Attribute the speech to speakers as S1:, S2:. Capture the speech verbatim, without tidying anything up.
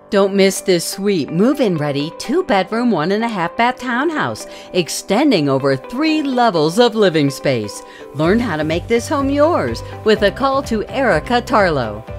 S1: Don't miss this sweet move-in ready two-bedroom, one and a half bath townhouse, extending over three levels of living space. Learn how to make this home yours with a call to Erika Tarlow.